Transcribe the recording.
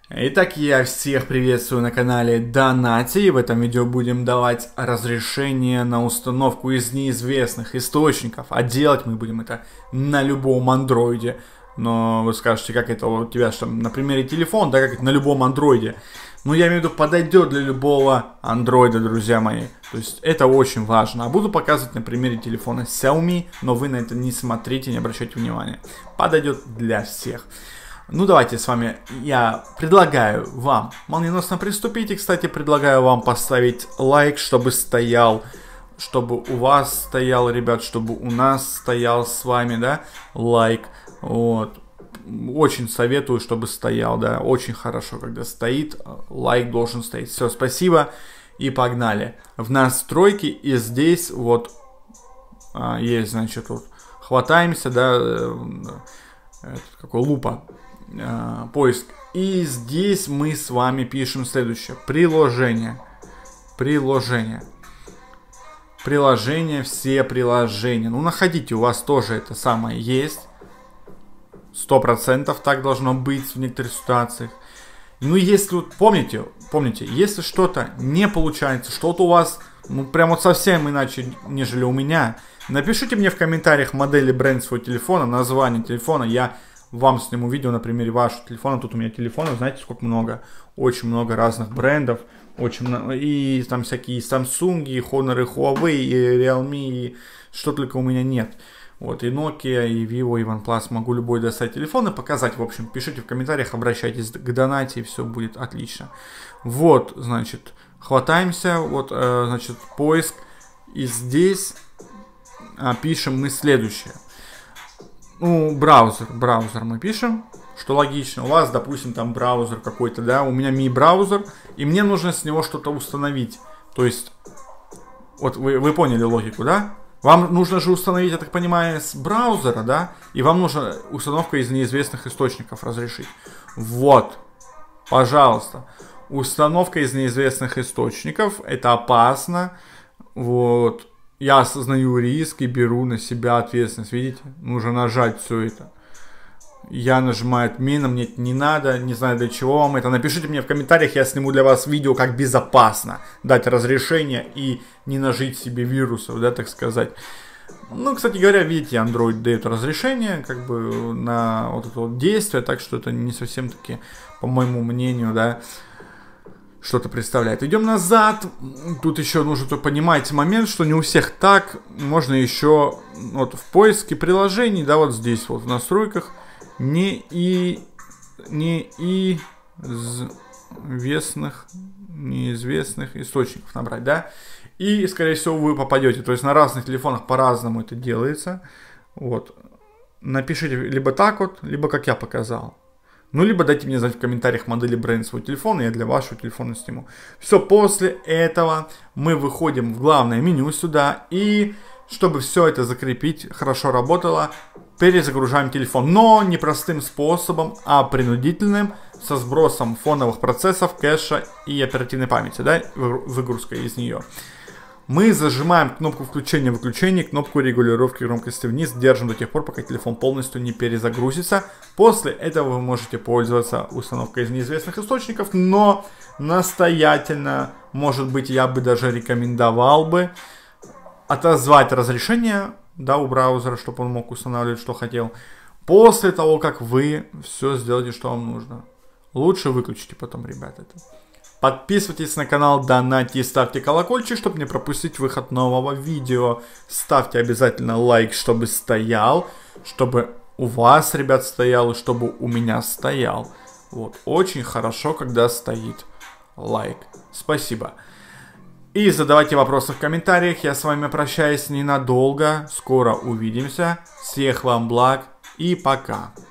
Итак, я всех приветствую на канале Donati. И в этом видео будем давать разрешение на установку из неизвестных источников. А делать мы будем это на любом андроиде. Но вы скажете, как это у тебя, что на примере телефон, да, как это на любом андроиде. Ну, я имею в виду, подойдет для любого андроида, друзья мои. То есть, это очень важно. А буду показывать на примере телефона Xiaomi, но вы на это не смотрите, не обращайте внимания. Подойдет для всех. Ну, давайте с вами, я предлагаю вам молниеносно приступить. И, кстати, предлагаю вам поставить лайк, чтобы стоял, чтобы у вас стоял, ребят, чтобы у нас стоял с вами, да, лайк. Вот. Очень советую, чтобы стоял, да, очень хорошо, когда стоит, лайк должен стоять. Все, спасибо и погнали. В настройки и здесь вот есть, значит, вот хватаемся, да, какой лупа, поиск. И здесь мы с вами пишем следующее. Приложение. Приложение. Приложение, все приложения. Ну, находите, у вас тоже это самое есть. 100% так должно быть в некоторых ситуациях. Ну, если, помните, если что-то не получается, что-то у вас, ну, прям вот совсем иначе, нежели у меня, напишите мне в комментариях модели, бренд своего телефона, название телефона, я вам сниму видео на примере вашего телефона. Тут у меня телефонов, знаете, сколько много, очень много разных брендов, очень много, и там всякие Samsung, и Honor, и Huawei, и Realme, и что только у меня нет. Вот, и Nokia, и Vivo, и OnePlus, могу любой достать телефон и показать. В общем, пишите в комментариях, обращайтесь к Donati, и все будет отлично. Вот, значит, хватаемся, вот, значит, поиск. И здесь пишем мы следующее. Ну, браузер мы пишем, что логично. У вас, допустим, там браузер какой-то, да, у меня Mi браузер, и мне нужно с него что-то установить. То есть, вот вы поняли логику, да? Вам нужно же установить, я так понимаю, с браузера, да? И вам нужно установку из неизвестных источников разрешить. Вот, пожалуйста. Установка из неизвестных источников, это опасно. Вот, я осознаю риск и беру на себя ответственность. Видите, нужно нажать все это. Я нажимаю отмена, мне это не надо, не знаю для чего вам это. Напишите мне в комментариях, я сниму для вас видео, как безопасно дать разрешение и не нажить себе вирусов, да, так сказать. Ну, кстати говоря, видите, Android дает разрешение, как бы, на вот это вот действие, так что это не совсем таки, по моему мнению, да, что-то представляет. Идем назад. Тут еще нужно понимать момент, что не у всех так. Можно еще вот в поиске приложений, да, вот здесь вот в настройках неизвестных источников набрать, да, и, скорее всего, вы попадете, то есть на разных телефонах по-разному это делается, вот, напишите либо так вот, либо как я показал, ну, либо дайте мне знать в комментариях модели, бренд своего телефона, я для вашего телефона сниму. Все, после этого мы выходим в главное меню сюда, и чтобы все это закрепить, хорошо работало, перезагружаем телефон, но не простым способом, а принудительным, со сбросом фоновых процессов, кэша и оперативной памяти, да, выгрузкой из нее. Мы зажимаем кнопку включения-выключения, кнопку регулировки громкости вниз, держим до тех пор, пока телефон полностью не перезагрузится. После этого вы можете пользоваться установкой из неизвестных источников, но настоятельно, может быть, я бы даже рекомендовал бы отозвать разрешение, да, у браузера, чтобы он мог устанавливать, что хотел, после того, как вы все сделаете, что вам нужно. Лучше выключите потом, ребята, это. Подписывайтесь на канал Donati, ставьте колокольчик, чтобы не пропустить выход нового видео. Ставьте обязательно лайк, чтобы стоял, чтобы у вас, ребят, стоял, и чтобы у меня стоял. Вот, очень хорошо, когда стоит лайк. Спасибо. И задавайте вопросы в комментариях. Я с вами прощаюсь ненадолго. Скоро увидимся. Всех вам благ и пока.